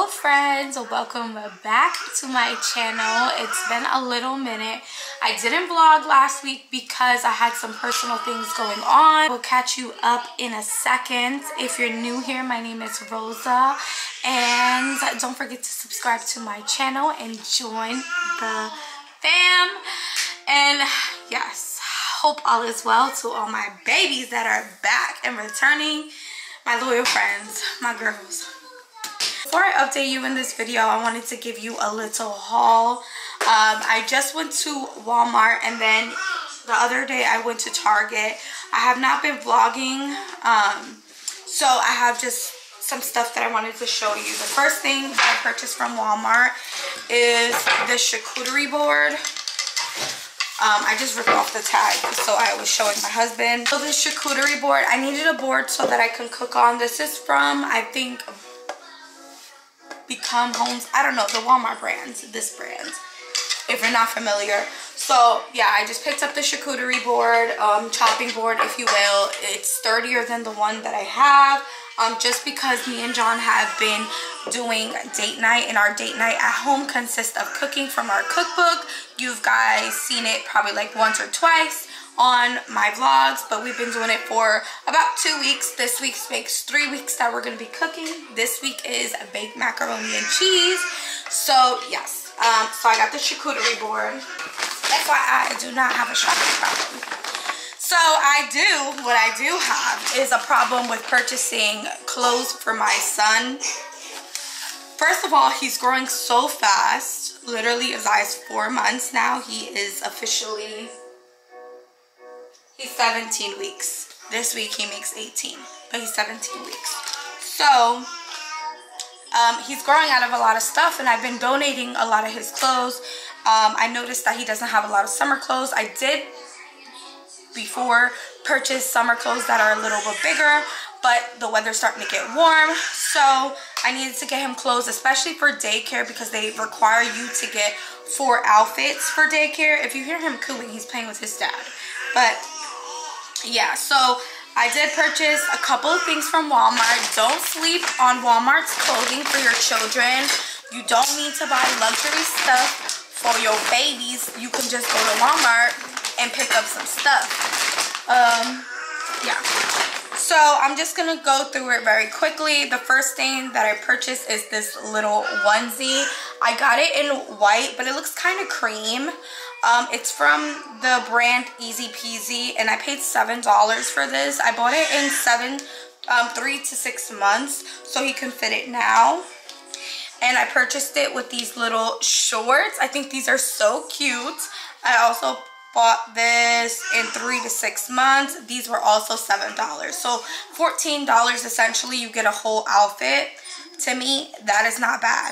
friends, welcome back to my channel. It's been a little minute. I didn't vlog last week because I had some personal things going on. We'll catch you up in a second. If you're new here, my name is Rosa, and don't forget to subscribe to my channel and join the fam. And yes, hope all is well to all my babies that are back and returning, my loyal friends, my girls. Before I update you in this video, I wanted to give you a little haul. I just went to Walmart, and then the other day I went to Target. I have not been vlogging, so I have just some stuff that I wanted to show you. The first thing that I purchased from Walmart is this charcuterie board. I just ripped off the tag, so I was showing my husband. So this charcuterie board, I needed a board so that I can cook on. This is from, I think, Become Homes. I don't know, the Walmart brand, this brand, if you're not familiar. So yeah, I just picked up the charcuterie board, chopping board, if you will. It's sturdier than the one that I have. Just because me and John have been doing date night, and our date night at home consists of cooking from our cookbook. You've guys seen it probably like once or twice on my vlogs, but we've been doing it for about 2 weeks. This week makes 3 weeks that we're going to be cooking. This week is baked macaroni and cheese. So yes, so I got the charcuterie board. That's why I do not have a shopping problem. So what I do have is a problem with purchasing clothes for my son. First of all, he's growing so fast. Literally, Azai is 4 months now. He is officially, he's 17 weeks. This week he makes 18, but he's 17 weeks. So he's growing out of a lot of stuff, and I've been donating a lot of his clothes. I noticed that he doesn't have a lot of summer clothes. I did before purchase summer clothes that are a little bit bigger, but the weather's starting to get warm, so I needed to get him clothes, especially for daycare, because they require you to get 4 outfits for daycare. If you hear him cooing, he's playing with his dad. But yeah, so I did purchase a couple of things from Walmart. Don't sleep on Walmart's clothing for your children. You don't need to buy luxury stuff for your babies. You can just go to Walmart and pick up some stuff. Yeah, so I'm just gonna go through it very quickly. The first thing that I purchased is this little onesie. I got it in white, but it looks kind of cream. It's from the brand Easy Peasy, and I paid $7 for this. I bought it in 3 to 6 months, so he can fit it now. And I purchased it with these little shorts. I think these are so cute. I also bought this in 3 to 6 months. These were also $7. So $14 essentially, you get a whole outfit. To me, that is not bad.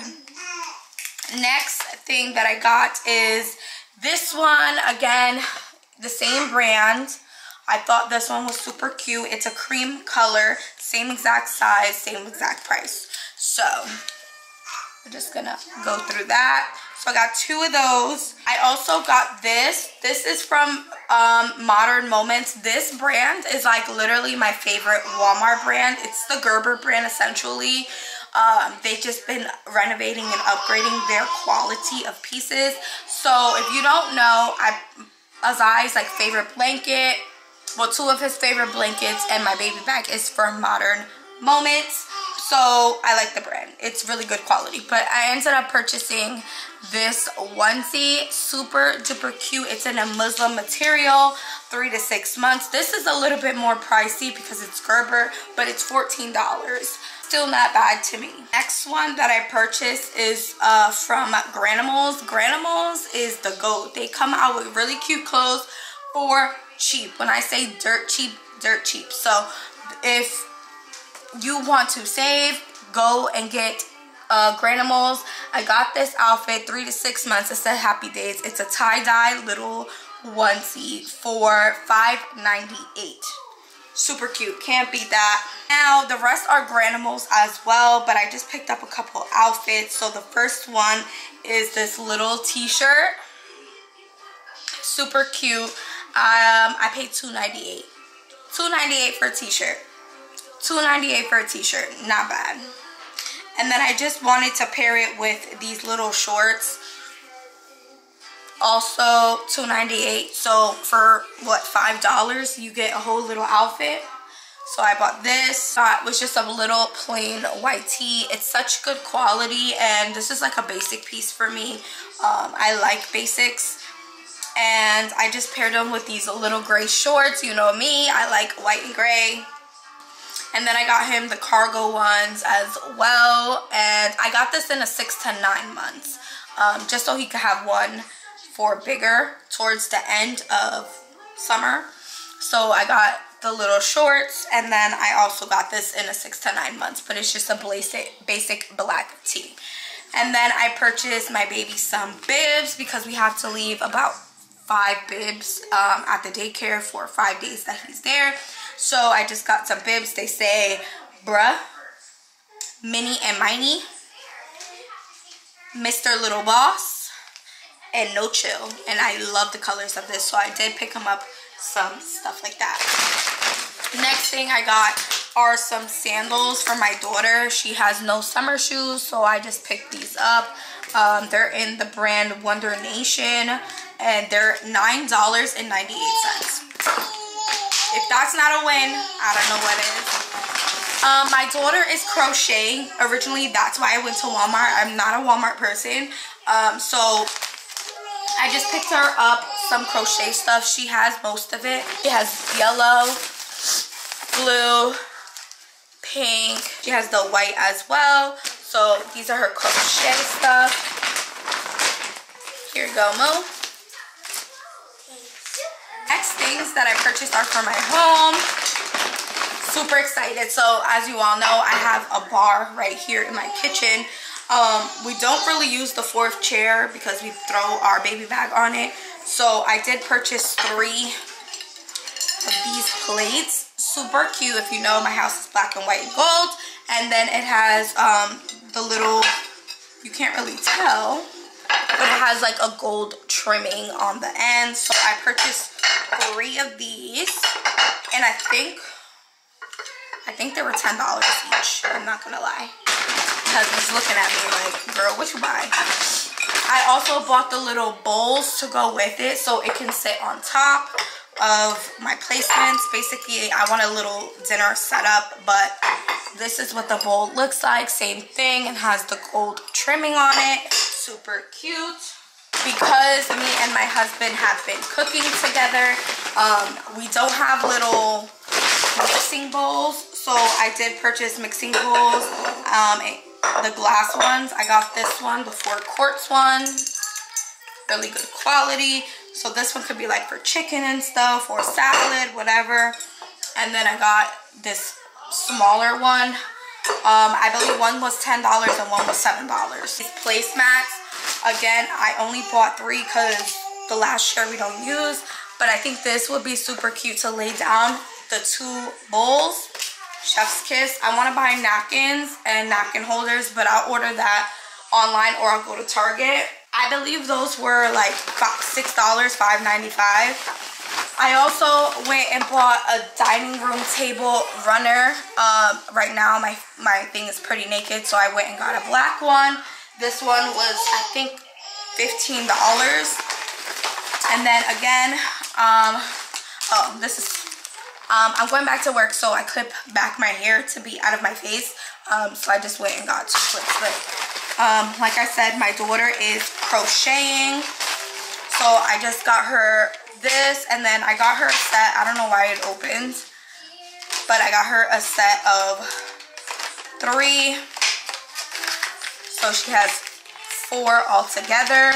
Next thing that I got is this one. Again, the same brand. I thought this one was super cute. It's a cream color, same exact size, same exact price. So we're just gonna go through that. So I got 2 of those. I also got this. This is from Modern Moments. This brand is like literally my favorite Walmart brand. It's the Gerber brand essentially. They've just been renovating and upgrading their quality of pieces. So if you don't know, Azai's like favorite blanket, well, 2 of his favorite blankets and my baby bag is from Modern Moments. So I like the brand. It's really good quality. But I ended up purchasing this onesie. Super duper cute. It's in a Muslim material. 3 to 6 months. This is a little bit more pricey because it's Gerber, but it's $14. Still not bad to me. Next one that I purchased is from Granimals. Granimals is the GOAT. They come out with really cute clothes for cheap. When I say dirt cheap, dirt cheap. So if you want to save, go and get Granimals. I got this outfit 3 to 6 months. It said Happy Days. It's a tie-dye little onesie for $5.98. Super cute. Can't beat that. Now the rest are Granimals as well, but I just picked up a couple outfits. So the first one is this little t-shirt. Super cute. I paid $2.98. $2.98 for a t-shirt. $2.98 for a t-shirt. Not bad. And then I just wanted to pair it with these little shorts. Also $2.98. So for what, $5 you get a whole little outfit. So I bought this. It was just a little plain white tee. It's such good quality, and this is like a basic piece for me. I like basics. And I just paired them with these little gray shorts. You know me, I like white and gray. And then I got him the cargo ones as well. And I got this in a 6 to 9 months. Just so he could have one for bigger towards the end of summer. So I got the little shorts, and then I also got this in a 6 to 9 months. But it's just a basic black tee. And then I purchased my baby some bibs because we have to leave about 5 bibs at the daycare for 5 days that he's there. So I just got some bibs. They say bruh, Minnie and Miney, Mr. Little Boss, and No Chill. And I love the colors of this, so I did pick them up some stuff like that. Next thing I got are some sandals for my daughter. She has no summer shoes, so I just picked these up. They're in the brand Wonder Nation, and they're $9.98. If that's not a win, I don't know what is. My daughter is crocheting. Originally, that's why I went to Walmart. I'm not a Walmart person. So I just picked her up some crochet stuff. She has most of it. She has yellow, blue, pink. She has the white as well. So these are her crochet stuff. Here you go, Mo. Next things that I purchased are for my home. Super excited. So as you all know, I have a bar right here in my kitchen. We don't really use the 4th chair because we throw our baby bag on it. So I did purchase 3 of these plates. Super cute. If you know, my house is black and white and gold. And then it has the little, you can't really tell, but it has like a gold trimming on the end. So I purchased 3 of these, and I think they were $10 each. I'm not gonna lie, because he's looking at me like, girl, what you buy? I also bought the little bowls to go with it, so it can sit on top of my placements. Basically, I want a little dinner setup, but this is what the bowl looks like. Same thing, it has the gold trimming on it. Super cute. Because me and my husband have been cooking together, we don't have little mixing bowls, so I did purchase mixing bowls, the glass ones. I got this one, the 4 quarts one, really good quality. So this one could be like for chicken and stuff, or salad, whatever. And then I got this smaller one. I believe one was $10 and one was $7. These placemats, again, I only bought 3 because the last chair we don't use, but I think this would be super cute to lay down the 2 bowls. Chef's kiss. I want to buy napkins and napkin holders, but I'll order that online or I'll go to Target. I believe those were like $6, $5.95. I also went and bought a dining room table runner. Right now my thing is pretty naked, so I went and got a black one. This one was, I think, $15. And then again, this is, I'm going back to work, so I clip back my hair to be out of my face. So I just went and got 2 clips. But like I said, my daughter is crocheting, so I just got her this, and then I got her a set. I don't know why it opens, but I got her a set of 3. So she has 4 altogether.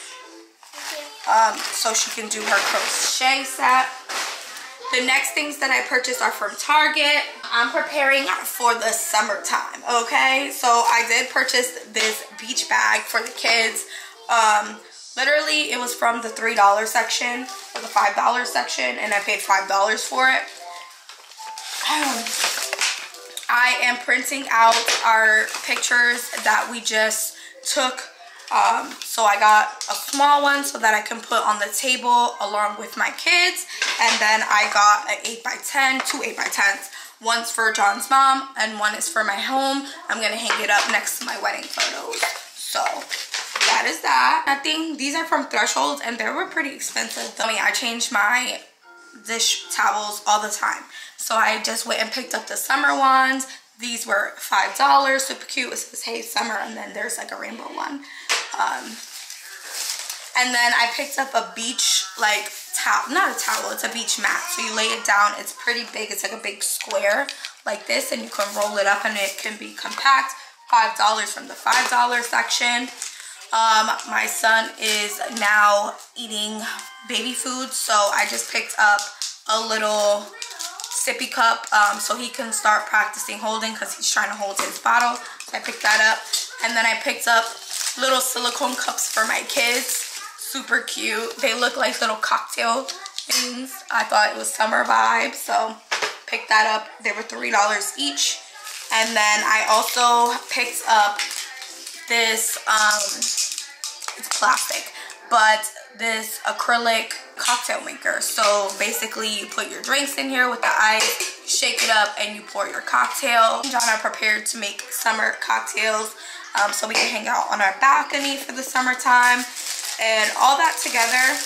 So she can do her crochet set. The next things that I purchased are from Target. I'm preparing for the summertime, okay? So I did purchase this beach bag for the kids. Literally, it was from the $3 section or the $5 section, and I paid $5 for it. I am printing out our pictures that we just took. So I got a small one so that I can put on the table along with my kids. And then I got an 8x10, 2 8x10s. One's for John's mom and one is for my home. I'm gonna hang it up next to my wedding photos. So that is that. I think these are from Threshold and they were pretty expensive. I mean, I change my dish towels all the time. So I just went and picked up the summer ones. These were $5, super cute. It says, hey, summer, and then there's like a rainbow one. And then I picked up a beach, like, towel, not a towel, it's a beach mat. So you lay it down, it's pretty big. It's like a big square like this, and you can roll it up and it can be compact. $5 from the $5 section. My son is now eating baby food, so I just picked up a little sippy cup so he can start practicing holding, because he's trying to hold his bottle. So I picked that up. And then I picked up little silicone cups for my kids. Super cute. They look like little cocktail things. I thought it was summer vibe, so picked that up. They were $3 each. And then I also picked up this, it's plastic, but this acrylic cocktail maker. So basically you put your drinks in here with the ice, shake it up, and you pour your cocktail. John are prepared to make summer cocktails so we can hang out on our balcony for the summertime. And all that together,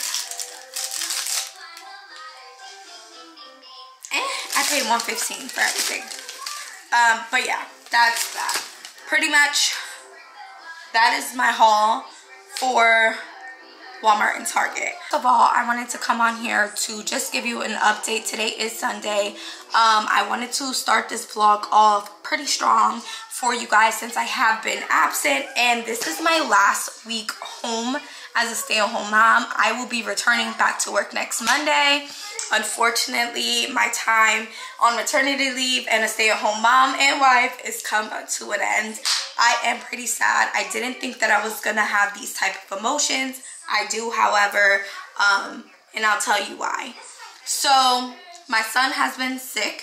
I paid $115 for everything. But yeah, that's that. Pretty much, that is my haul for Walmart and Target. First of all, I wanted to come on here to just give you an update. Today is Sunday. I wanted to start this vlog off pretty strong for you guys since I have been absent, and this is my last week home as a stay-at-home mom. I will be returning back to work next Monday. Unfortunately, my time on maternity leave and a stay-at-home mom and wife is come to an end. I am pretty sad. I didn't think that I was gonna have these type of emotions. I do, however, and I'll tell you why. So my son has been sick,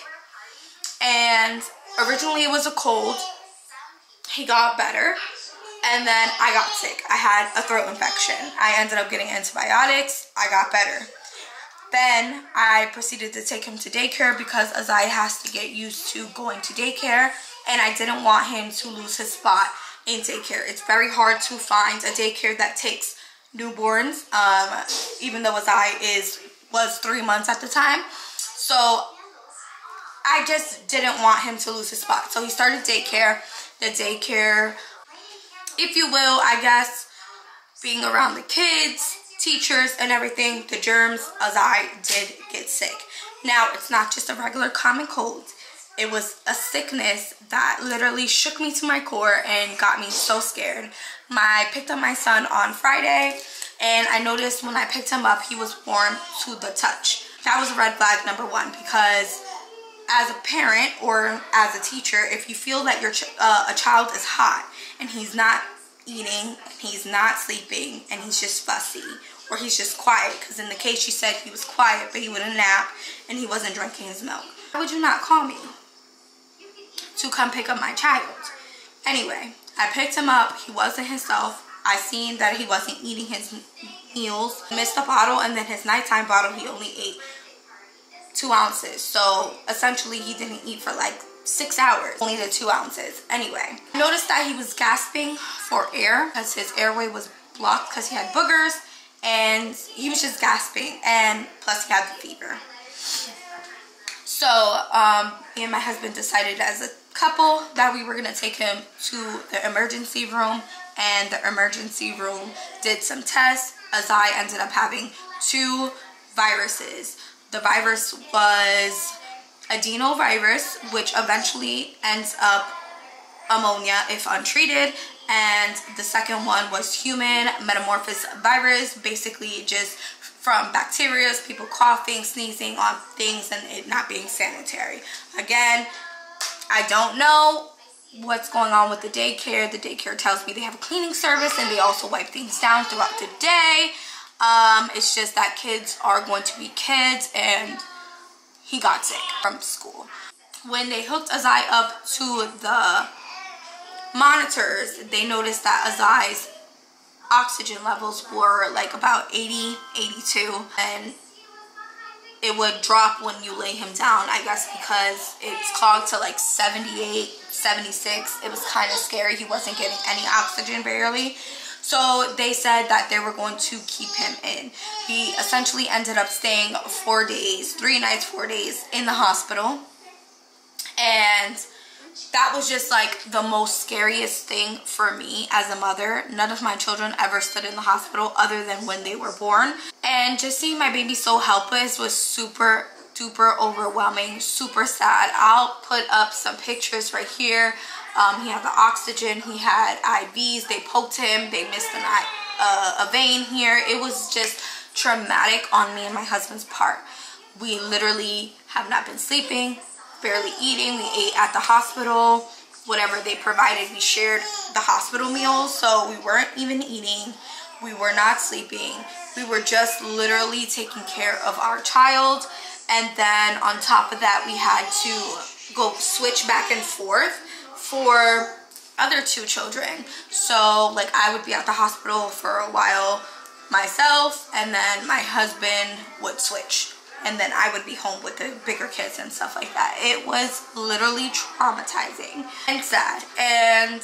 and originally it was a cold. He got better, and then I got sick. I had a throat infection. I ended up getting antibiotics. I got better. Then I proceeded to take him to daycare because Azai has to get used to going to daycare, and I didn't want him to lose his spot in daycare. It's very hard to find a daycare that takes newborns, even though Azai was 3 months at the time. So I just didn't want him to lose his spot. So he started daycare. The daycare, if you will, I guess, being around the kids, teachers, and everything, the germs, Azai did get sick. Now, it's not just a regular common cold. It was a sickness that literally shook me to my core and got me so scared. I picked up my son on Friday, and I noticed when I picked him up, he was warm to the touch. That was a red flag number one, because as a parent or as a teacher, if you feel that your a child is hot and he's not eating, and he's not sleeping, and he's just fussy, or he's just quiet, because in the case she said he was quiet but he wouldn't nap and he wasn't drinking his milk, why would you not call me to come pick up my child? Anyway, I picked him up. He wasn't himself. I seen that he wasn't eating his meals. Missed a bottle, and then his nighttime bottle he only ate 2 ounces. So essentially he didn't eat for like 6 hours, only the 2 ounces. Anyway, I noticed that he was gasping for air because his airway was blocked because he had boogers, and he was just gasping, and plus he had the fever. So me and my husband decided as a couple that we were going to take him to the emergency room, and the emergency room did some tests. Azai ended up having 2 viruses. The virus was adenovirus, which eventually ends up ammonia if untreated, and the second one was human metamorphosis virus, basically just from bacteria, people coughing, sneezing on things, and it not being sanitary. Again, I don't know what's going on with the daycare. The daycare tells me they have a cleaning service and they also wipe things down throughout the day. It's just that kids are going to be kids, and he got sick from school. When they hooked Azai up to the monitors, they noticed that Azai's oxygen levels were like about 80, 82, and it would drop when you lay him down, I guess because it's clogged to like 78, 76. It was kind of scary. He wasn't getting any oxygen, barely. So they said that they were going to keep him in. He essentially ended up staying 4 days, 3 nights, 4 days in the hospital. And that was just like the most scariest thing for me as a mother. None of my children ever stood in the hospital other than when they were born. And just seeing my baby so helpless was super duper overwhelming, super sad. I'll put up some pictures right here. He had the oxygen, he had IVs, they poked him, they missed a vein here. It was just traumatic on me and my husband's part. We literally have not been sleeping, barely eating. We ate at the hospital, whatever they provided. We shared the hospital meals, so we weren't even eating. We were not sleeping. We were just literally taking care of our child. And then on top of that, we had to go switch back and forth for other 2 children. So like I would be at the hospital for a while myself, and then my husband would switch, and then I would be home with the bigger kids and stuff like that. It was literally traumatizing and sad. And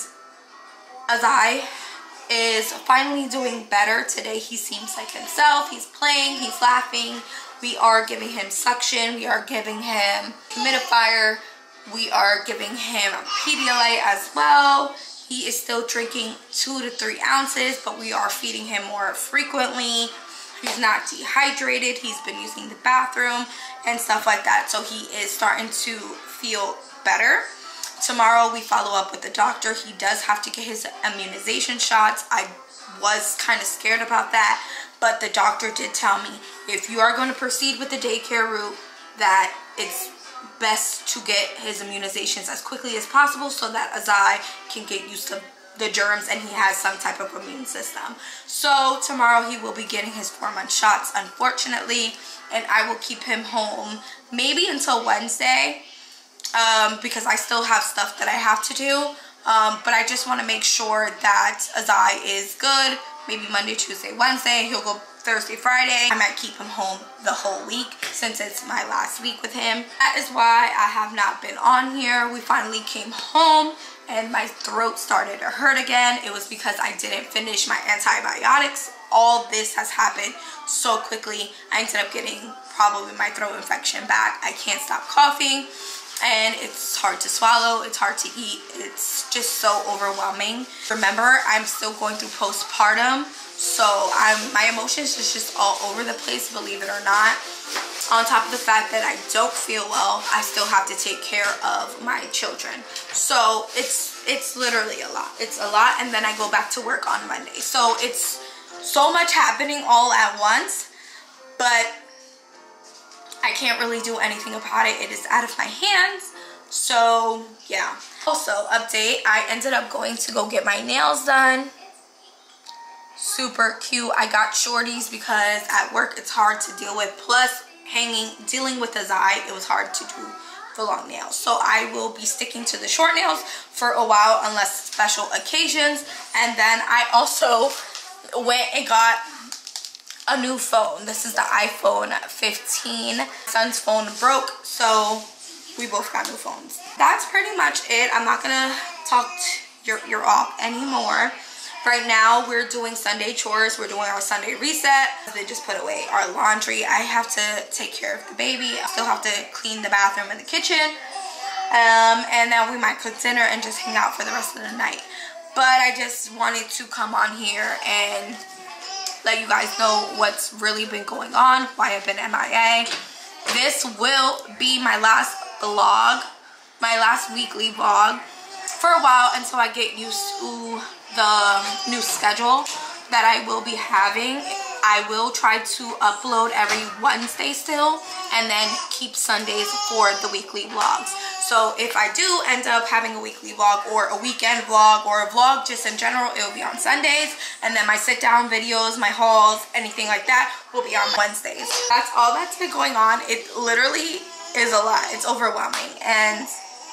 Azai is finally doing better. Today he seems like himself. He's playing, he's laughing. We are giving him suction, we are giving him humidifier, we are giving him Pedialyte as well. He is still drinking 2 to 3 ounces, but we are feeding him more frequently. He's not dehydrated. He's been using the bathroom and stuff like that. So he is starting to feel better. Tomorrow we follow up with the doctor. He does have to get his immunization shots. I was kind of scared about that, but the doctor did tell me if you are going to proceed with the daycare route, that it's best to get his immunizations as quickly as possible so that Azai can get used to the germs and he has some type of immune system. So tomorrow he will be getting his 4-month shots, unfortunately, and I will keep him home maybe until Wednesday, because I still have stuff that I have to do. But I just want to make sure that Azai is good. Maybe Monday, Tuesday, Wednesday. He'll go Thursday, Friday. I might keep him home the whole week since it's my last week with him. That is why I have not been on here. We finally came home and my throat started to hurt again. It was because I didn't finish my antibiotics. All this has happened so quickly. I ended up getting probably my throat infection back. I can't stop coughing. And it's hard to swallow, it's hard to eat, it's just so overwhelming. Remember, I'm still going through postpartum, so my emotions is just all over the place, believe it or not. On top of the fact that I don't feel well, I still have to take care of my children. So it's literally a lot. It's a lot, and then I go back to work on Monday. So it's so much happening all at once, but I can't really do anything about it. It is out of my hands. So yeah. Also, update, I ended up going to go get my nails done. Super cute. I got shorties because at work it's hard to deal with. Plus dealing with Azai, it was hard to do the long nails. So I will be sticking to the short nails for a while unless special occasions. And then I also went and got a new phone. This is the iPhone 15. My son's phone broke, so we both got new phones. That's pretty much it. I'm not gonna talk your ear off anymore. Right now we're doing Sunday chores. We're doing our Sunday reset. They just put away our laundry. I have to take care of the baby. I still have to clean the bathroom and the kitchen, and then we might cook dinner and just hang out for the rest of the night. But I just wanted to come on here and let you guys know what's really been going on, why I've been MIA. This will be my last vlog, my last weekly vlog for a while until I get used to the new schedule that I will be having. I will try to upload every Wednesday still, and then keep Sundays for the weekly vlogs. So if I do end up having a weekly vlog or a weekend vlog or a vlog just in general, it will be on Sundays. And then my sit down videos, my hauls, anything like that will be on Wednesdays. That's all that's been going on. It literally is a lot. It's overwhelming. And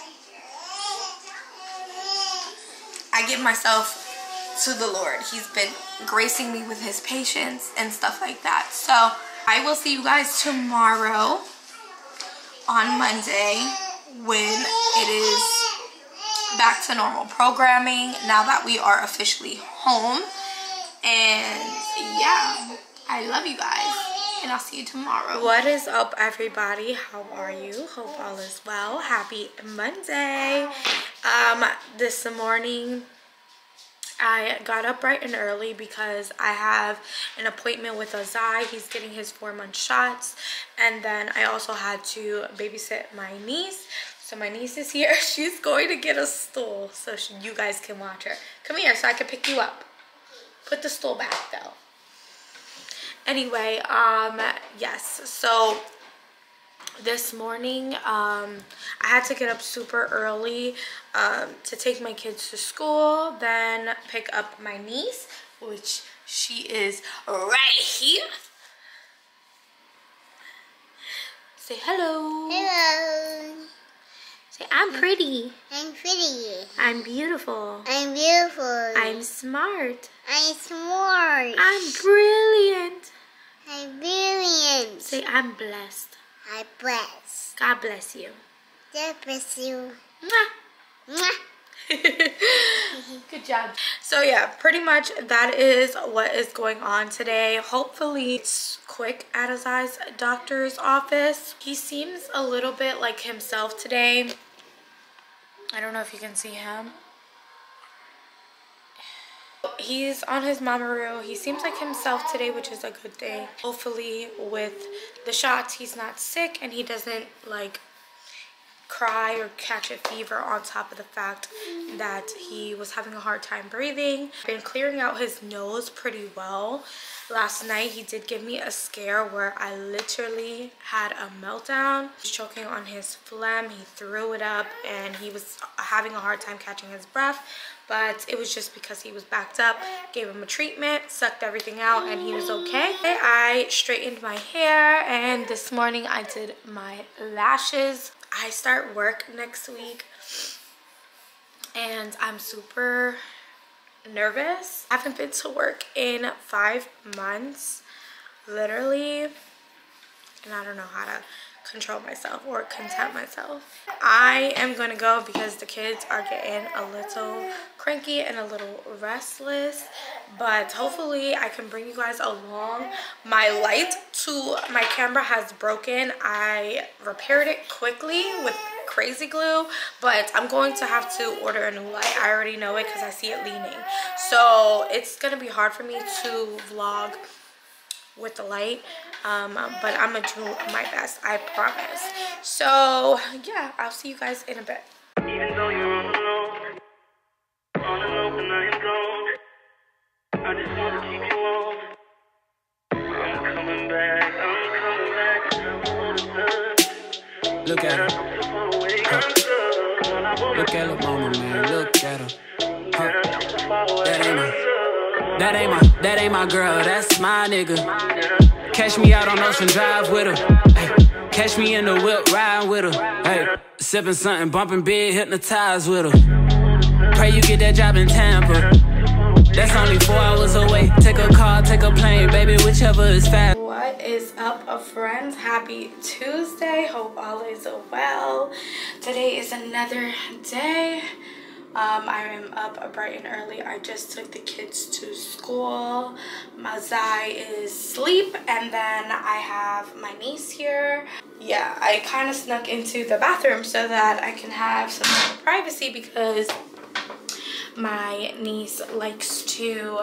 I give myself to the Lord. He's been gracing me with his patience and stuff like that. So I will see you guys tomorrow on Monday when it is back to normal programming now that we are officially home. And yeah, I love you guys, and I'll see you tomorrow. What is up, everybody? How are you? Hope all is well. Happy Monday. This morning I got up bright and early because I have an appointment with Azai. He's getting his 4-month shots, and then I also had to babysit my niece. So my niece is here. She's going to get a stool so you guys can watch her. Come here so I can pick you up. Put the stool back though. Anyway, yes, so this morning I had to get up super early to take my kids to school, then pick up my niece, which she is right here. Say hello. Hello. Say, I'm pretty. I'm pretty. I'm beautiful. I'm beautiful. I'm smart. I'm smart. I'm brilliant. I'm brilliant. Say, I'm blessed. I'm blessed. God bless you. God bless you. Mwah. Mwah. Good job. So yeah, pretty much that is what is going on today. Hopefully it's quick at Azai's doctor's office. He seems a little bit like himself today. I don't know if you can see him. He's on his mamaroo. He seems like himself today, which is a good thing. Hopefully with the shots he's not sick and he doesn't like cry or catch a fever on top of the fact that he was having a hard time breathing. Been clearing out his nose pretty well. Last night he did give me a scare where I literally had a meltdown. He was choking on his phlegm. He threw it up and he was having a hard time catching his breath, but it was just because he was backed up. Gave him a treatment, sucked everything out, and he was okay. I straightened my hair, and this morning I did my lashes. I start work next week and I'm super nervous. I haven't been to work in 5 months, literally, and I don't know how to control myself or content myself. I am gonna go because the kids are getting a little cranky and a little restless, but hopefully I can bring you guys along. My light to my camera has broken. I repaired it quickly with crazy glue, but I'm going to have to order a new light. I already know it because I see it leaning, so it's gonna be hard for me to vlog with the light, but I'm gonna do my best, I promise. So yeah, I'll see you guys in a bit. Even though you're on and open, I am gone. I just want to keep you on. I'm coming back, Look at her. Look at her mama, man, look at her. That ain't my girl, that's my nigga. Catch me out on Ocean Drive with her. Hey, catch me in the whip riding with her. Hey, sipping something, bumping big, hypnotized with her. Pray you get that job in Tampa. That's only 4 hours away. Take a car, take a plane, baby, whichever is fast. What is up, friends? Happy Tuesday. Hope all is well. Today is another day. I am up bright and early. I just took the kids to school. Azai is asleep, and then I have my niece here. Yeah, I kind of snuck into the bathroom so that I can have some privacy because my niece likes to,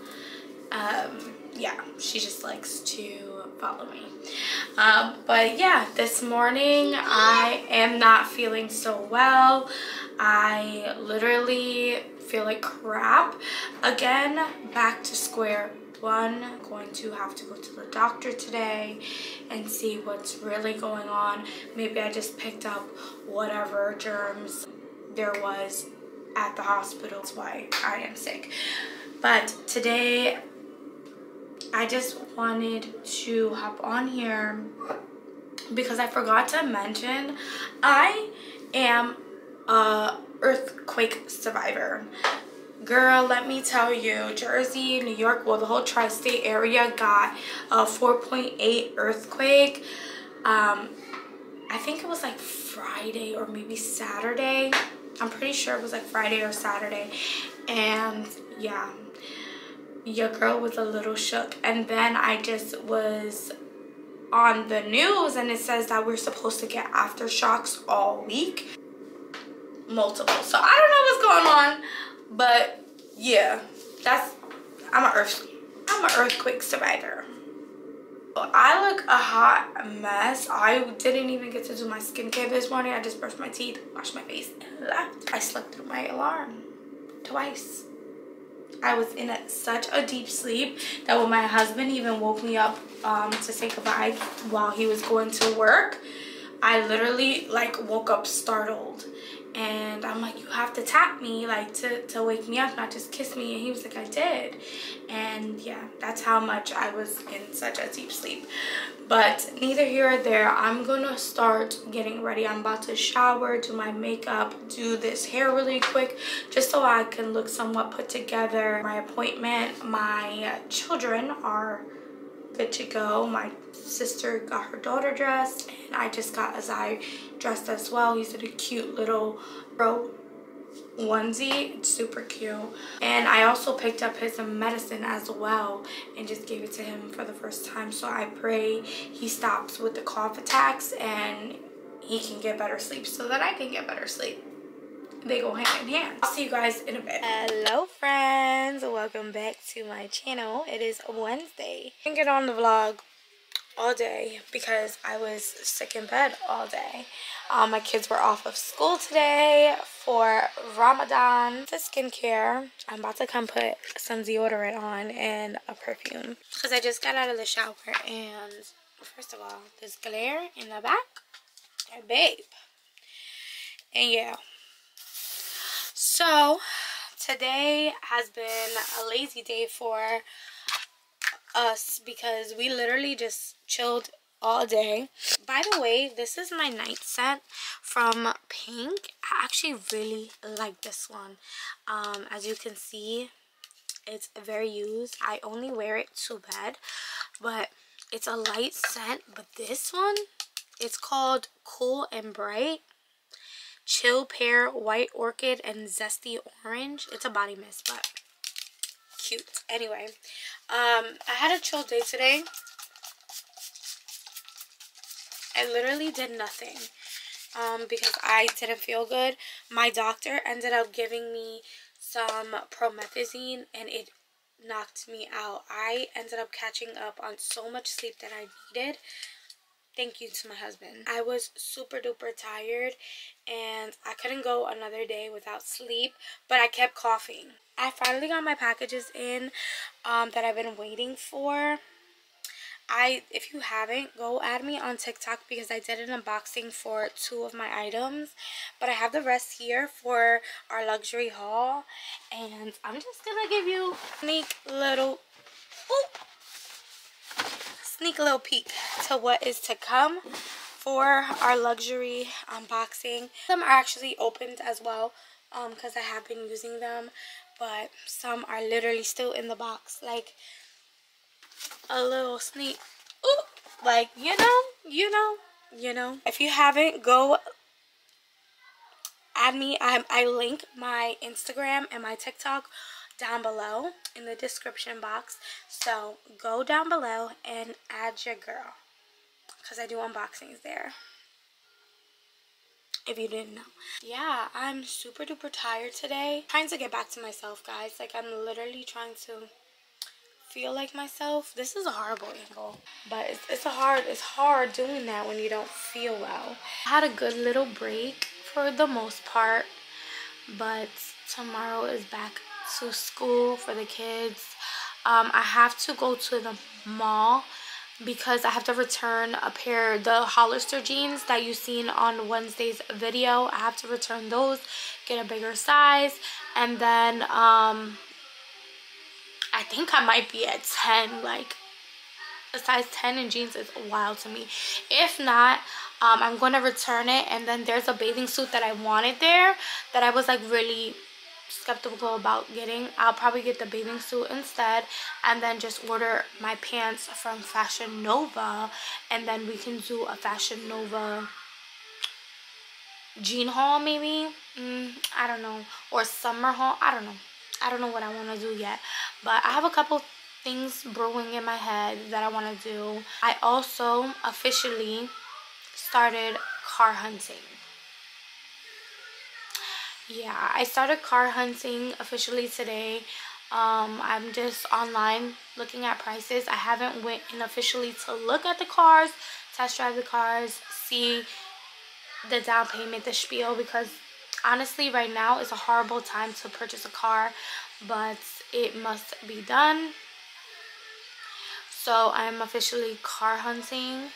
yeah, she just likes to follow me. But yeah, this morning I am not feeling so well. I literally feel like crap. Again, back to square one. Going to have to go to the doctor today and see what's really going on. Maybe I just picked up whatever germs there was at the hospital. That's why I am sick. But today I just wanted to hop on here because I forgot to mention I am a earthquake survivor. Girl, let me tell you, Jersey, New York, well, the whole tri-state area got a 4.8 earthquake. I think it was like Friday or maybe Saturday. I'm pretty sure it was like Friday or Saturday. And yeah, your girl was a little shook. And then I just was on the news and it says that we're supposed to get aftershocks all week. Multiple. So I don't know what's going on, but yeah, I'm an earthquake survivor. I look a hot mess. I didn't even get to do my skincare this morning. I just brushed my teeth, washed my face, and left. I slept through my alarm twice. I was in such a deep sleep that when my husband even woke me up to say goodbye while he was going to work, I literally like woke up startled. And I'm like, you have to tap me, like to wake me up, not just kiss me. And he was like, I did. And yeah, that's how much I was in such a deep sleep. But neither here or there. I'm gonna start getting ready. I'm about to shower, do my makeup, do this hair really quick, just so I can look somewhat put together. My appointment, my children are good to go. My sister got her daughter dressed, and I just got Azai dressed as well. He's in a cute little bro onesie. It's super cute. And I also picked up his medicine as well and just gave it to him for the first time. So I pray he stops with the cough attacks and he can get better sleep so that I can get better sleep. They go hand in hand. I'll see you guys in a bit. Hello friends, welcome back to my channel. It is Wednesday. I didn't get on the vlog all day because I was sick in bed all day. My kids were off of school today for Ramadan. The skincare, I'm about to come put some deodorant on and a perfume because I just got out of the shower. And first of all, this glare in the back, babe. And yeah, so today has been a lazy day for us because we literally just chilled all day. By the way, this is my night scent from Pink. I actually really like this one. As you can see, it's very used. I only wear it to bed, but it's a light scent. But this one, it's called Cool and Bright. Chill Pear, White Orchid, and Zesty Orange. It's a body mist, but cute. Anyway, I had a chill day today. I literally did nothing because I didn't feel good. My doctor ended up giving me some promethazine and it knocked me out. I ended up catching up on so much sleep that I needed. Thank you to my husband. I was super duper tired and I couldn't go another day without sleep, but I kept coughing. I finally got my packages in that I've been waiting for. If you haven't, go add me on TikTok because I did an unboxing for 2 of my items, but I have the rest here for our luxury haul. And I'm just gonna give you a sneak little peek to what is to come for our luxury unboxing. Some are actually opened as well because I have been using them, but some are literally still in the box, like a little sneak. Ooh, like you know. If you haven't, go add me. I link my Instagram and my TikTok down below in the description box, so go down below and add your girl because I do unboxings there, if you didn't know. Yeah, I'm super duper tired today. Trying to get back to myself, guys. Like, I'm literally trying to feel like myself. This is a horrible angle, but it's hard doing that when you don't feel well. I had a good little break for the most part, but tomorrow is back to school for the kids. I have to go to the mall because I have to return a pair of the Hollister jeans that you seen on Wednesday's video. I have to return those, get a bigger size, and then I think I might be at 10. Like, a size 10 in jeans is wild to me. If not, I'm going to return it. And then there's a bathing suit that I wanted there that I was like really skeptical about getting. I'll probably get the bathing suit instead, and then just order my pants from Fashion Nova, and then we can do a Fashion Nova jean haul maybe. I don't know, or summer haul. I don't know what I want to do yet, but I have a couple things brewing in my head that I want to do. I also officially started car hunting. Yeah, I started car hunting officially today. I'm just online looking at prices. I haven't went in officially to look at the cars, test drive the cars, see the down payment, the spiel, because honestly right now is a horrible time to purchase a car, but it must be done. So I'm officially car hunting,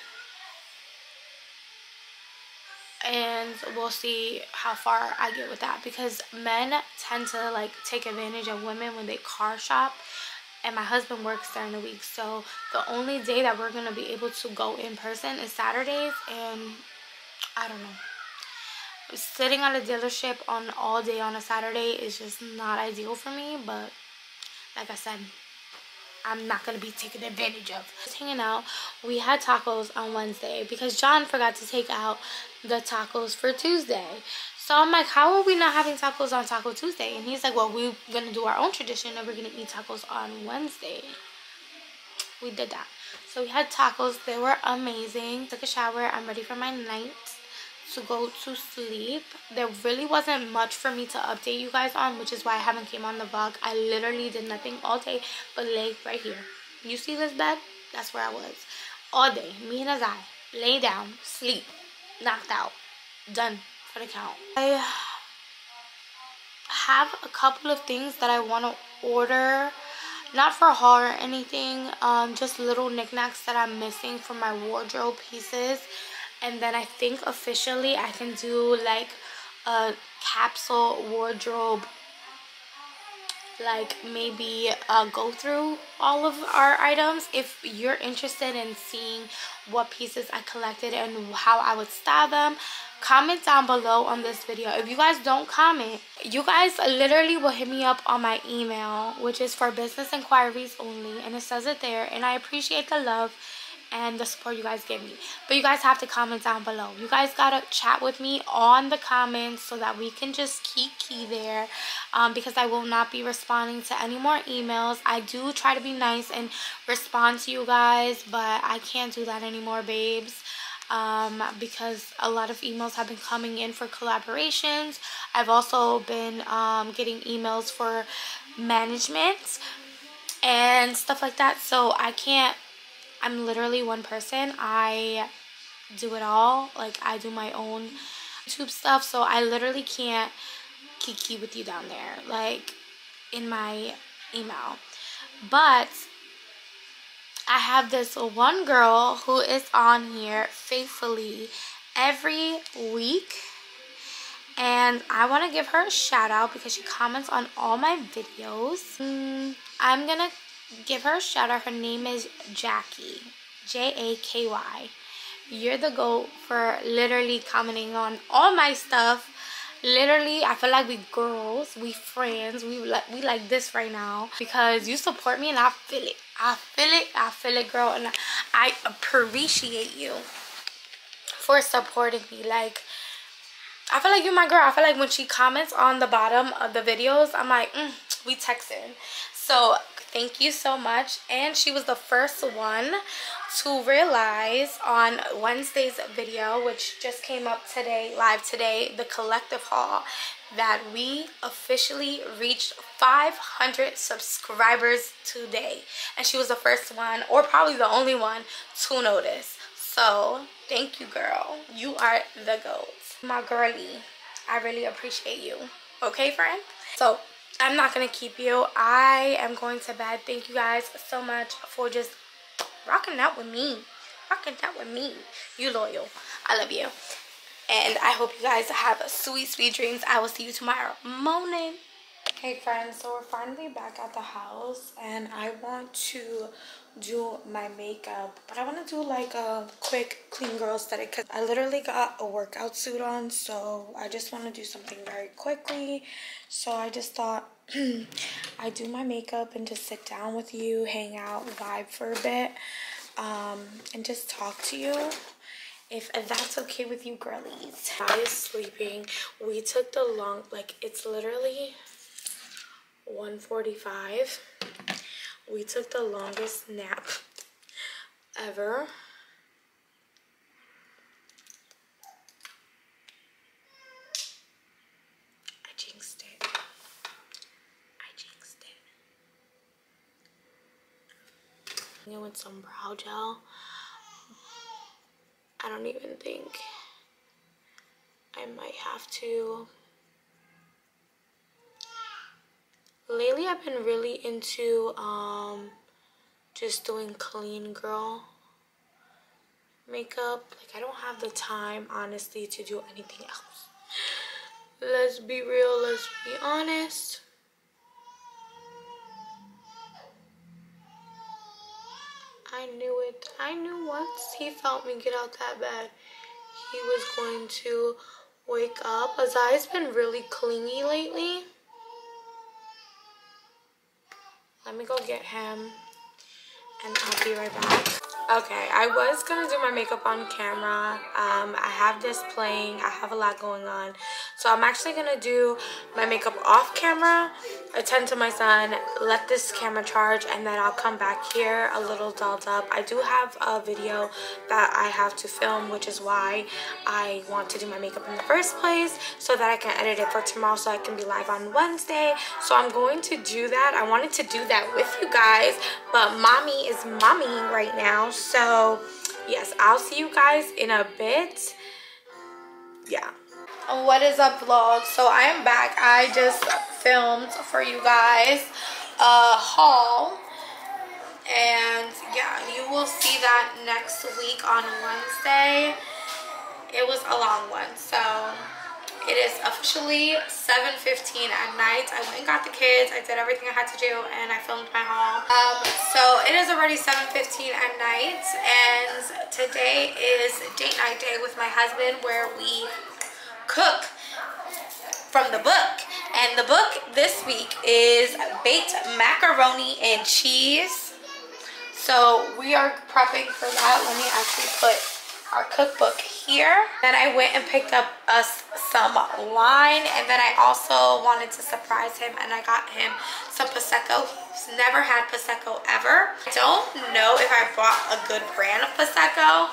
and we'll see how far I get with that, because men tend to like take advantage of women when they car shop, and my husband works during the week, so the only day that we're gonna be able to go in person is Saturdays, and I don't know, sitting at a dealership on all day on a Saturday is just not ideal for me. But like I said, I'm not going to be taken advantage of. Just hanging out. We had tacos on Wednesday because John forgot to take out the tacos for Tuesday. So I'm like, how are we not having tacos on Taco Tuesday? And he's like, well, we're going to do our own tradition and we're going to eat tacos on Wednesday. We did that. So we had tacos. They were amazing. Took a shower. I'm ready for my night to go to sleep. There really wasn't much for me to update you guys on, which is why I haven't came on the vlog. I literally did nothing all day but lay right here. You see this bed? That's where I was all day. Me and Azai lay down, sleep, knocked out, done for the count. I have a couple of things that I want to order, not for a haul or anything, just little knickknacks that I'm missing from my wardrobe pieces. And then I think officially I can do like a capsule wardrobe, like maybe go through all of our items. If you're interested in seeing what pieces I collected and how I would style them, comment down below on this video. If you guys don't comment, you guys literally will hit me up on my email, which is for business inquiries only, and it says it there, and I appreciate the love and the support you guys give me. But you guys have to comment down below. You guys gotta chat with me on the comments so that we can just keep key there, because I will not be responding to any more emails. I do try to be nice and respond to you guys, but I can't do that anymore, babes, because a lot of emails have been coming in for collaborations. I've also been getting emails for management and stuff like that, so I can't. I'm literally one person. I do it all. Like, I do my own YouTube stuff, so I literally can't kiki with you down there, like, in my email. But I have this one girl who is on here faithfully every week, and I want to give her a shout out because she comments on all my videos. I'm gonna give her a shout out. Her name is Jackie, Jaky. You're the GOAT for literally commenting on all my stuff. Literally, I feel like we girls, we friends, we like this right now because you support me, and I feel it. I feel it, girl, and I appreciate you for supporting me. Like, I feel like you're my girl. I feel like when she comments on the bottom of the videos, I'm like, we texting. So thank you so much. And she was the first one to realize on Wednesday's video, which just came up today, live today, the collective haul, that we officially reached 500 subscribers today. And she was the first one, or probably the only one, to notice. So thank you, girl. You are the GOAT. My girlie, I really appreciate you. Okay, friend? So I'm not gonna keep you. I am going to bed. Thank you guys so much for just rocking out with me. You loyal. I love you. And I hope you guys have sweet, sweet dreams. I will see you tomorrow morning. Hey friends, so we're finally back at the house and I want to do my makeup, but I want to do like a quick clean girl aesthetic because I literally got a workout suit on, so I just want to do something very quickly. So I just thought I'd do my makeup and just sit down with you, hang out, vibe for a bit, and just talk to you. If that's okay with you girlies. I is sleeping. We took the long, like it's literally 1:45. We took the longest nap ever. I jinxed it. I with some brow gel. I don't even think I might have to. Lately I've been really into just doing clean girl makeup. Like I don't have the time honestly to do anything else. Let's be real, let's be honest. I knew it. I knew once he felt me get out that bed, he was going to wake up. Azai's been really clingy lately. Let me go get him and I'll be right back. Okay, I was gonna do my makeup on camera. I have this playing. I have a lot going on. So I'm actually gonna do my makeup off camera, attend to my son, let this camera charge, and then I'll come back here a little dolled up. I do have a video that I have to film, which is why I want to do my makeup in the first place, so that I can edit it for tomorrow so I can be live on Wednesday. So I'm going to do that. I wanted to do that with you guys, but mommy is mommying right now. So yes, I'll see you guys in a bit. Yeah. What is up vlog? So I am back. I just filmed for you guys a haul, and yeah, you will see that next week on Wednesday. It was a long one, so it is officially 7:15 at night. I went and got the kids. I did everything I had to do, and I filmed my haul. So it is already 7:15 at night, and today is date night day with my husband, where we cook from the book. And the book this week is baked macaroni and cheese. So we are prepping for that. Let me actually put our cookbook here. Then I went and picked up us some wine, and then I also wanted to surprise him and I got him some Prosecco. He's never had Prosecco ever. I don't know if I bought a good brand of Prosecco,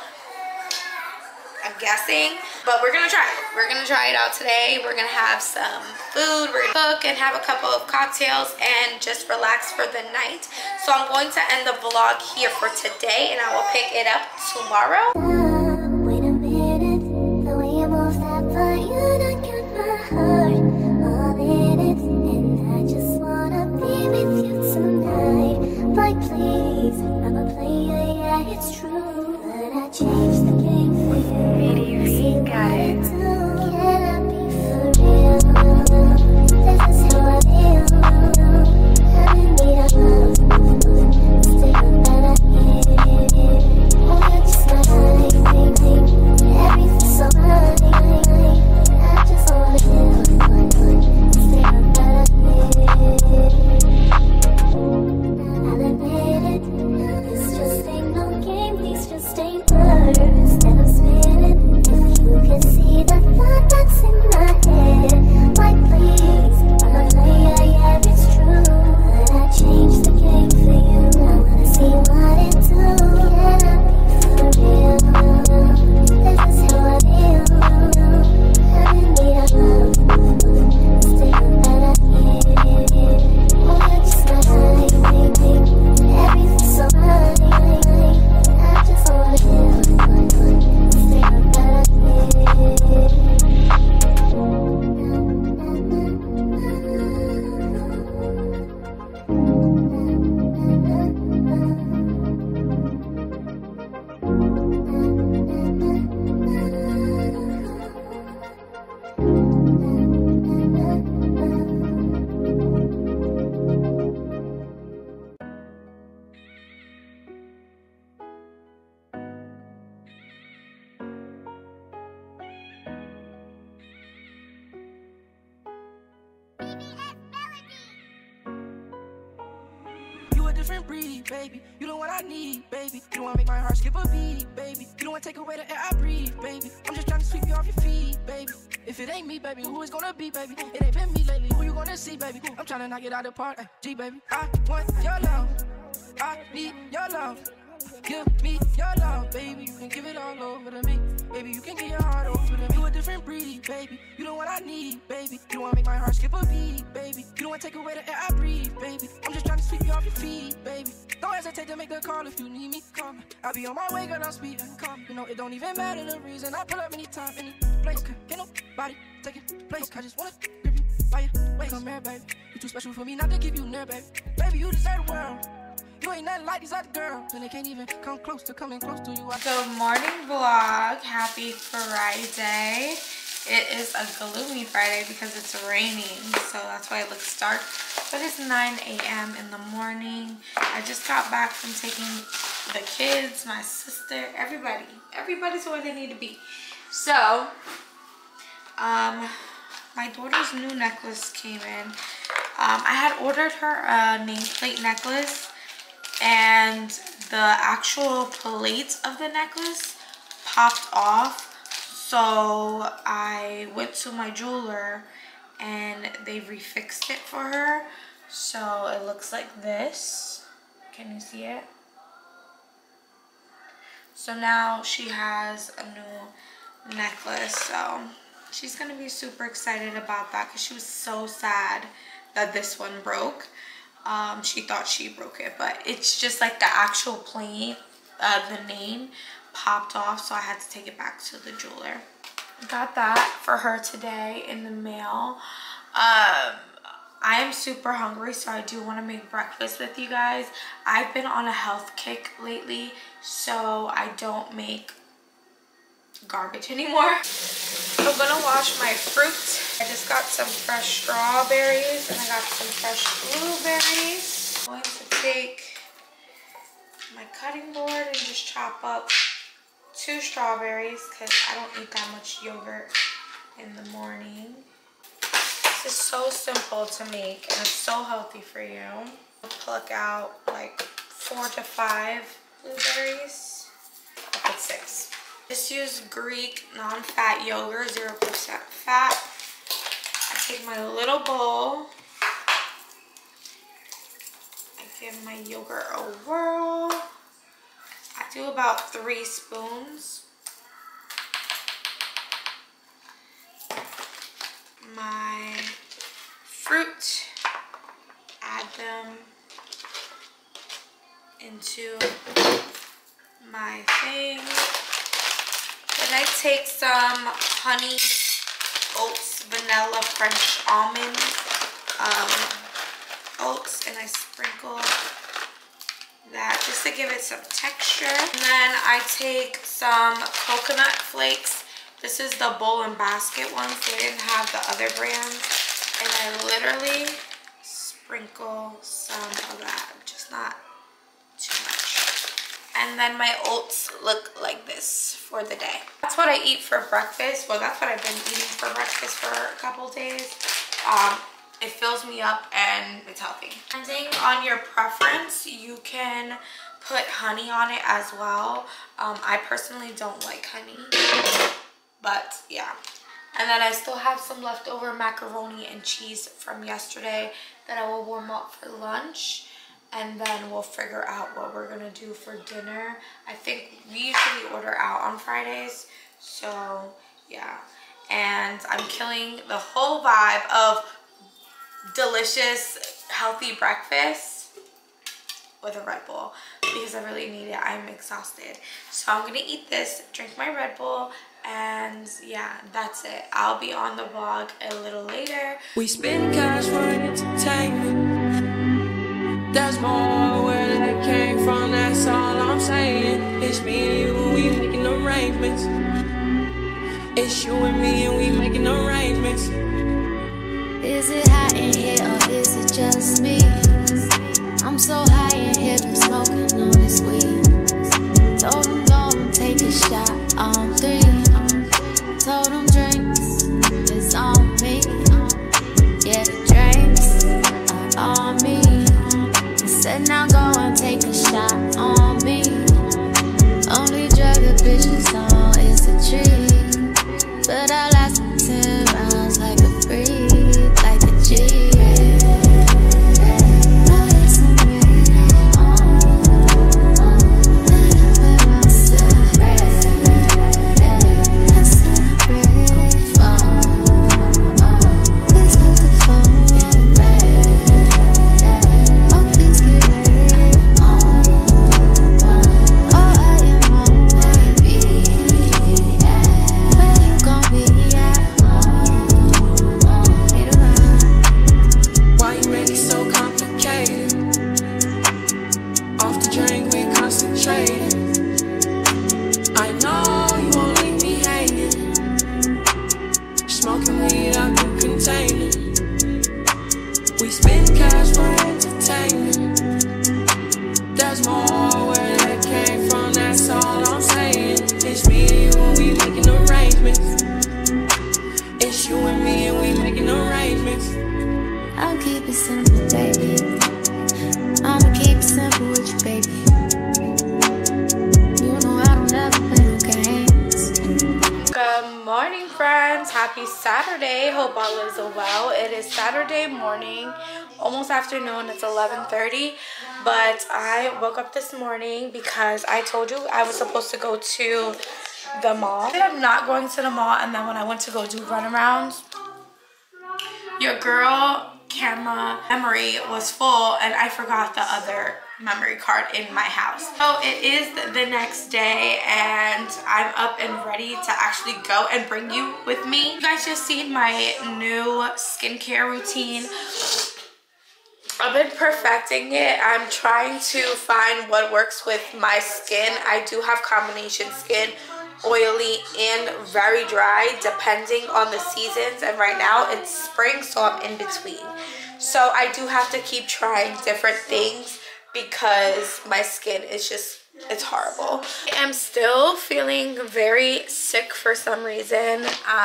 I'm guessing, but we're gonna try it. We're gonna try it out today. We're gonna have some food, we're gonna cook and have a couple of cocktails and just relax for the night. So I'm going to end the vlog here for today, and I will pick it up tomorrow. Wait a minute, the way you move that body, I got my heart all in it, and I just wanna be with you tonight. Like please, I'm a player, yeah it's true, but I changed the game for you. Got it. Can I be for real? This is how I feel. I need a love, still that I give. Oh, you're just my life. a different breed, baby. You the one I need, baby. You don't wanna make my heart skip a beat, baby. You don't wanna take away the air I breathe, baby. I'm just trying to sweep you off your feet, baby. If it ain't me, baby, who is gonna be, baby? It ain't been me lately, who you gonna see, baby? I'm trying to knock it out of the park, G, baby. I want your love, I need your love. Give me your love, baby. You can give it all over to me, baby. You can give your heart over to me. You a different breed, baby. You the one I need, baby. You don't wanna make my heart skip a beat, baby. You don't wanna take away the air I breathe, baby. I'm just trying to sweep you off your feet, baby. Don't hesitate to make the call if you need me. Call me. I'll be on my way, girl. I'll speed and call me. You know it don't even matter the reason. I pull up anytime, any place. Okay. Can't nobody take your place. I just wanna grip you by your waist. Come here, baby. You too special for me not to keep you near, baby. Baby, you deserve the world. You ain't nothing like these other girls, and they can't even come close to coming close to you. Good morning vlog. Happy Friday. It is a gloomy Friday because it's raining, so that's why it looks dark. But it's 9 a.m. in the morning. I just got back from taking the kids, my sister, everybody's where they need to be. So, my daughter's new necklace came in. I had ordered her a nameplate necklace, and the actual plate of the necklace popped off. So I went to my jeweler and they refixed it for her. So it looks like this. Can you see it? So now she has a new necklace. So she's gonna be super excited about that because she was so sad that this one broke. She thought she broke it, but it's just like the actual plate, the name popped off, so I had to take it back to the jeweler. Got that for her today in the mail. I am super hungry, so I do want to make breakfast with you guys. I've been on a health kick lately, so I don't make garbage anymore. I'm gonna wash my fruit. I just got some fresh strawberries and I got some fresh blueberries. I'm going to take my cutting board and just chop up 2 strawberries because I don't eat that much yogurt in the morning. This is so simple to make and it's so healthy for you. I'll pluck out like 4 to 5 blueberries. I'll put 6. Just use Greek non-fat yogurt, 0% fat. I take my little bowl. I give my yogurt a whirl. I do about 3 spoons. My fruit, add them into my thing. Then I take some honey, oats, vanilla, French almond oats, and I sprinkle that just to give it some texture. And then I take some coconut flakes. This is the bowl and basket ones. They didn't have the other brands. And I literally sprinkle some of that, just not too much. And then my oats look like this for the day. That's what I eat for breakfast. Well, that's what I've been eating for breakfast for a couple days. It fills me up and it's healthy. Depending on your preference, you can put honey on it as well. I personally don't like honey, but yeah. And then I still have some leftover macaroni and cheese from yesterday that I will warm up for lunch. And then we'll figure out what we're gonna do for dinner. I think we usually order out on Fridays, so yeah. And I'm killing the whole vibe of delicious, healthy breakfast with a Red Bull because I really need it. I'm exhausted. So I'm gonna eat this, drink my Red Bull, and yeah, that's it. I'll be on the vlog a little later. We spend cash for entertainment. There's more where that came from, that's all I'm saying. It's me and you, we making arrangements. It's you and me and we making arrangements. Is it hot in here or is it just me? I'm so high in here, been smoking on this weed. Told him go and take a shot on 3. Told him drinks is on me. Yeah, the drinks are on me. Said now go keep it simple, baby. I'ma keep it simple with you, baby. You know I don't ever play no games. Good morning, friends. Happy Saturday. Hope all is well. It is Saturday morning, almost afternoon. It's 11:30, but I woke up this morning because I told you I was supposed to go to the mall. I ended up not going to the mall, and then when I went to go do runarounds, your girl camera memory was full and I forgot the other memory card in my house. So it is the next day and I'm up and ready to actually go and bring you with me. You guys just seen my new skincare routine. I've been perfecting it. I'm trying to find what works with my skin. I do have combination skin, oily and very dry depending on the seasons, and right now it's spring, so I'm in between. So I do have to keep trying different things because my skin is just, it's horrible. I am still feeling very sick for some reason,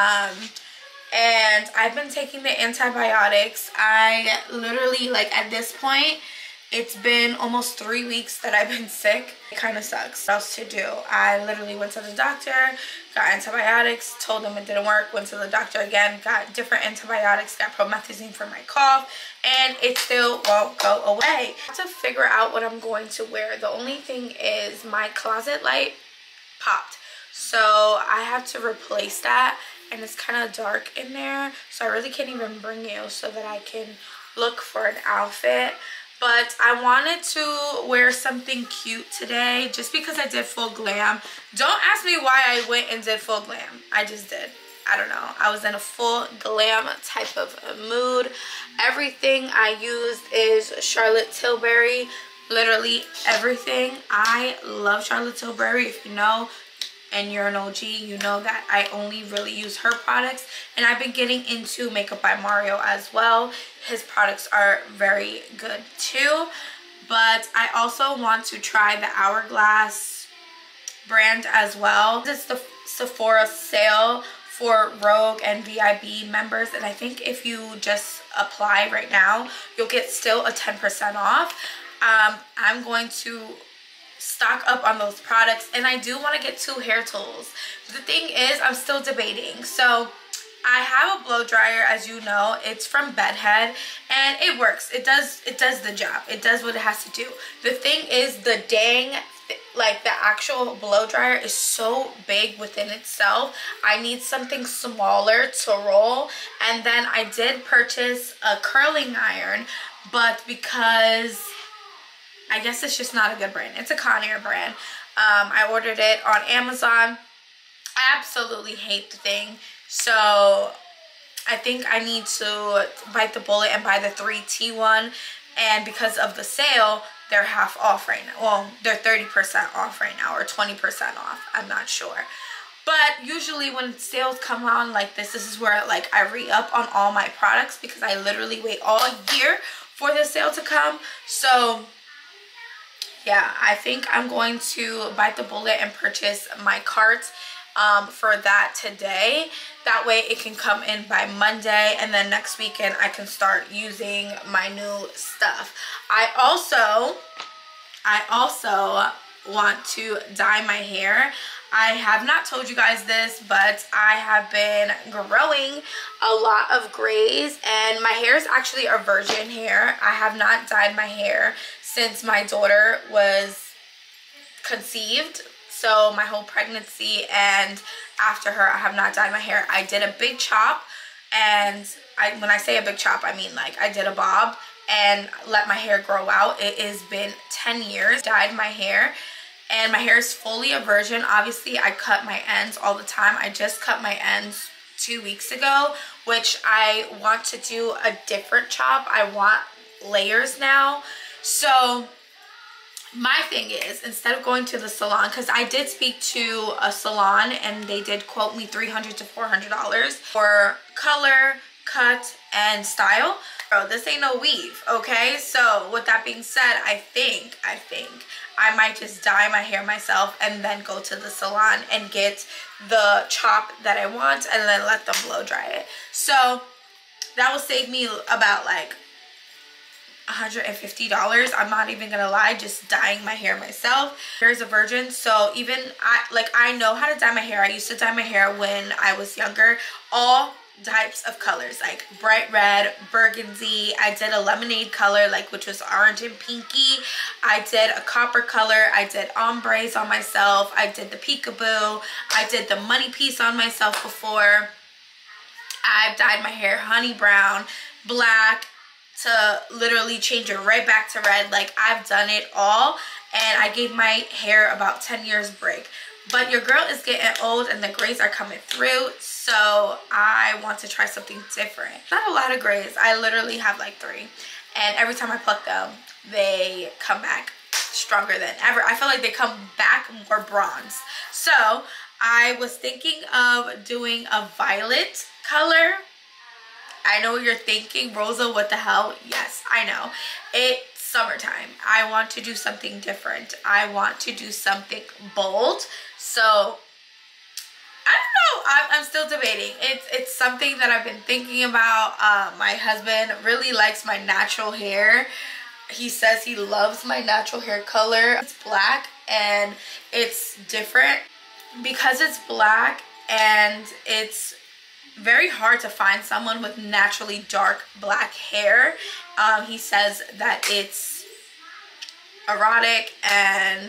and I've been taking the antibiotics. I literally, like, at this point, it's been almost 3 weeks that I've been sick. It kind of sucks. What else to do? I literally went to the doctor, got antibiotics, told them it didn't work, went to the doctor again, got different antibiotics, got promethazine for my cough, and it still won't go away. I have to figure out what I'm going to wear. The only thing is my closet light popped, so I have to replace that, and it's kind of dark in there, so I really can't even bring you so that I can look for an outfit. But I wanted to wear something cute today just because I did full glam. Don't ask me why I went and did full glam. I just did. I don't know. I was in a full glam type of mood. Everything I used is Charlotte Tilbury. Literally everything. I love Charlotte Tilbury. If you know and you're an OG, you know that I only really use her products. And I've been getting into Makeup by Mario as well. His products are very good too. But I also want to try the Hourglass brand as well. It's the Sephora sale for Rogue and VIB members, and I think if you just apply right now, you'll get still a 10% off. I'm going to stock up on those products, and I do want to get 2 hair tools. The thing is, I'm still debating. So I have a blow dryer, as you know. It's from Bedhead, and it works. It does the job. It does what it has to do. The thing is, the like the actual blow dryer is so big within itself. I need something smaller to roll. And then I did purchase a curling iron, but because I guess it's just not a good brand. It's a Conair brand. I ordered it on Amazon. I absolutely hate the thing. So I think I need to bite the bullet and buy the 3T one. And because of the sale, they're half off right now. Well, they're 30% off right now, or 20% off. I'm not sure. But usually when sales come on like this is where like I re-up on all my products, because I literally wait all year for the sale to come. So yeah, I think I'm going to bite the bullet and purchase my cart for that today. That way it can come in by Monday, and then next weekend I can start using my new stuff. I also want to dye my hair. I have not told you guys this, but I have been growing a lot of grays, and my hair is actually a virgin hair. I have not dyed my hair since my daughter was conceived. So my whole pregnancy and after her, I have not dyed my hair. I did a big chop, and when I say a big chop, I mean like I did a bob and let my hair grow out. It has been 10 years. Dyed my hair, and my hair is fully a virgin. Obviously, I cut my ends all the time. I just cut my ends 2 weeks ago, which I want to do a different chop. I want layers now. So my thing is, instead of going to the salon, because I did speak to a salon and they did quote me $300 to $400 for color, cut, and style. Bro, this ain't no weave, okay? So with that being said, I think I might just dye my hair myself and then go to the salon and get the chop that I want and then let them blow dry it. So that will save me about like $150. I'm not even gonna lie, just dyeing my hair myself. Hair's a virgin, so even I know how to dye my hair. I used to dye my hair when I was younger, all types of colors, like bright red, burgundy. I did a lemonade color, like, which was orange and pinky. I did a copper color. I did ombres on myself. I did the peekaboo. I did the money piece on myself before. I've dyed my hair honey brown, black, to literally change it right back to red. Like, I've done it all, and I gave my hair about 10 years break. But your girl is getting old and the grays are coming through, so I want to try something different. Not a lot of grays. I literally have like 3, and every time I pluck them, they come back stronger than ever. I feel like they come back more bronze. So I was thinking of doing a violet color. I know what you're thinking, Rosa, what the hell? Yes, I know. It's summertime. I want to do something different. I want to do something bold. So I don't know. I'm still debating. It's something that I've been thinking about. My husband really likes my natural hair. He says he loves my natural hair color. It's black and it's different because it's black, and it's very hard to find someone with naturally dark black hair. He says that it's erotic and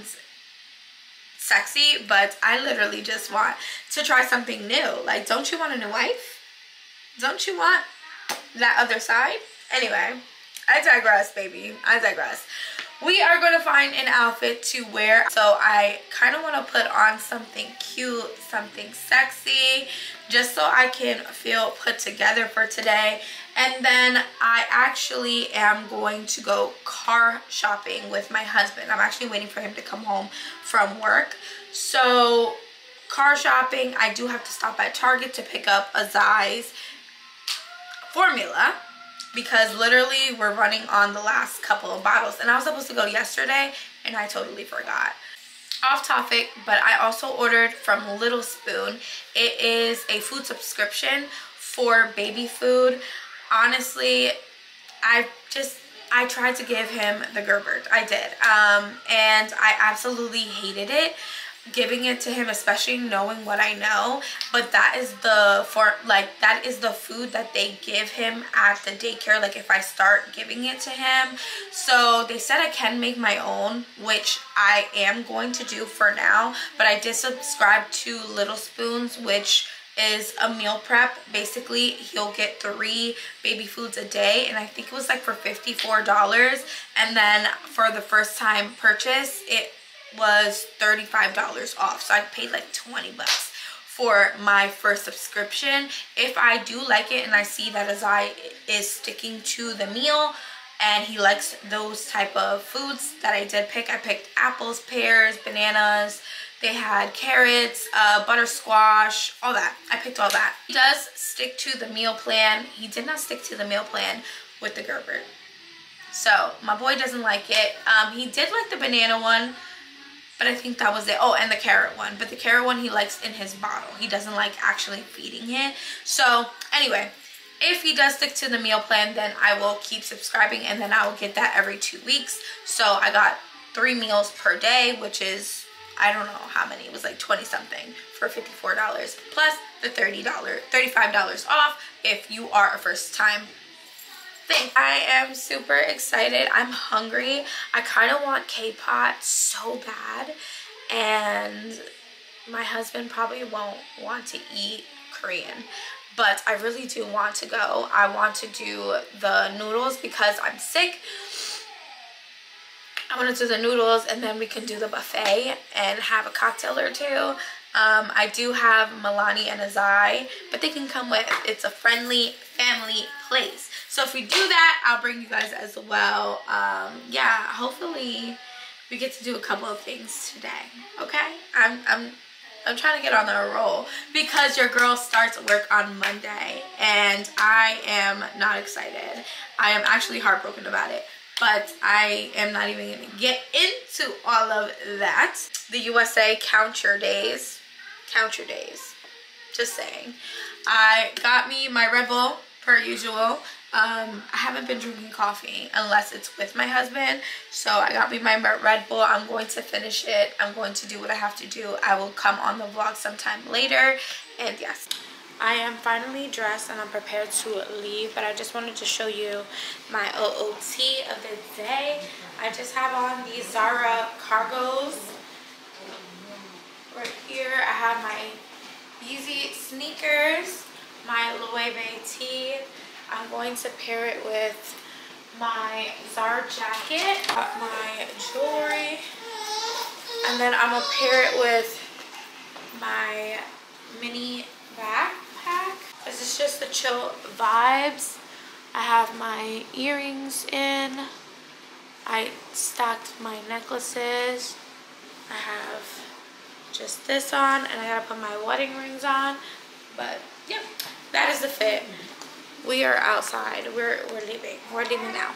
sexy, but I literally just want to try something new. Like, don't you want a new wife? Don't you want that other side? Anyway, I digress, baby. I digress. We are going to find an outfit to wear. So I kind of want to put on something cute, something sexy, just so I can feel put together for today. And then I actually am going to go car shopping with my husband. I'm actually waiting for him to come home from work. So car shopping, I do have to stop at Target to pick up Azai's formula, because literally we're running on the last couple of bottles, and I was supposed to go yesterday and I totally forgot. Off topic, but I also ordered from Little Spoon. It is a food subscription for baby food. Honestly, I tried to give him the Gerber. I did, and I absolutely hated it, giving it to him, especially knowing what I know. But that is the food that they give him at the daycare, like if I start giving it to him. So they said I can make my own, which I am going to do for now. But I did subscribe to Little Spoons, which is a meal prep. Basically, he'll get 3 baby foods a day, and I think it was like for $54. And then for the first time purchase, it was $35 off, so I paid like 20 bucks for my first subscription. If I do like it and I see that Azai is sticking to the meal and he likes those type of foods that I did pick, I picked apples, pears, bananas. They had carrots, buttersquash, all that. I picked all that. He does stick to the meal plan. He did not stick to the meal plan with the Gerber, so my boy doesn't like it. He did like the banana one, but I think that was it. Oh, and the carrot one. But the carrot one he likes in his bottle. He doesn't like actually feeding it. So anyway, if he does stick to the meal plan, then I will keep subscribing, and then I will get that every 2 weeks. So I got 3 meals per day, which is, I don't know how many. It was like 20 something for $54, plus the $35 off if you are a first time thing. I am super excited. I'm hungry. I kind of want K-pot so bad, and my husband probably won't want to eat Korean, but I really do want to go. I want to do the noodles because I'm sick. I want to do the noodles, and then we can do the buffet and have a cocktail or 2. I do have Malannie and Azai, but they can come with. It's a friendly family place. So if we do that, I'll bring you guys as well. Yeah, hopefully we get to do a couple of things today. Okay, I'm trying to get on a roll because your girl starts work on Monday, and I am not excited. I am actually heartbroken about it, but I am not even going to get into all of that. The USA count your days. Count your days. Just saying. I got me my Red Bull per usual, I haven't been drinking coffee unless it's with my husband. So I got me my Red Bull. I'm going to finish it. I'm going to do what I have to do. I will come on the vlog sometime later. And yes, I am finally dressed and I'm prepared to leave. But I just wanted to show you my OOT of the day. I just have on these Zara cargos. Right here I have my Yeezy sneakers, my Loewe tee. I'm going to pair it with my Zara jacket, my jewelry, and then I'm going to pair it with my mini backpack. This is just the chill vibes. I have my earrings in. I stacked my necklaces. I have just this on, and I gotta put my wedding rings on. But yep, that is the fit. We are outside. We're leaving. We're leaving now.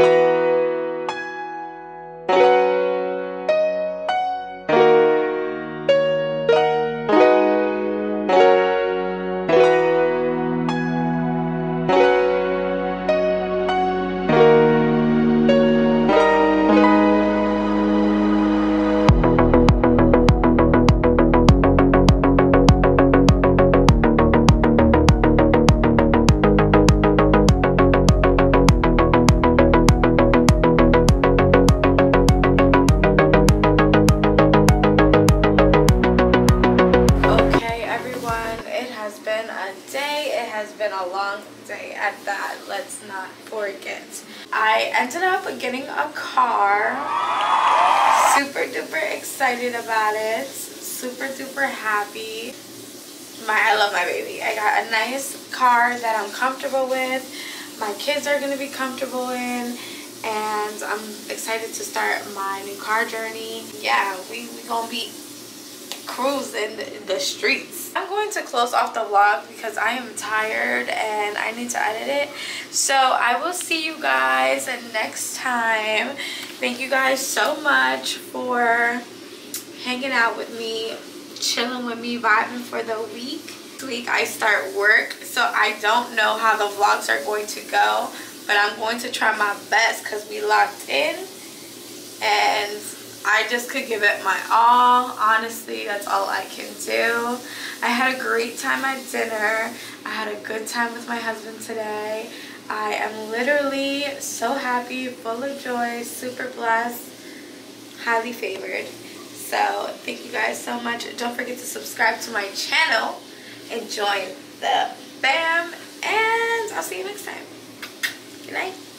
Let's not forget, I ended up getting a car. Super duper excited about it. Super duper happy. I love my baby. I got a nice car that I'm comfortable with. My kids are gonna be comfortable in, and I'm excited to start my new car journey. Yeah, we gonna be cruising the streets. I'm going to close off the vlog because I am tired and I need to edit it. So I will see you guys next time. Thank you guys so much for hanging out with me, chilling with me, vibing for the week. This week I start work, so I don't know how the vlogs are going to go, but I'm going to try my best because we locked in and I just could give it my all. Honestly, that's all I can do. I had a great time at dinner. I had a good time with my husband today. I am literally so happy, full of joy, super blessed, highly favored. So thank you guys so much. Don't forget to subscribe to my channel and join the fam. And I'll see you next time. Good night.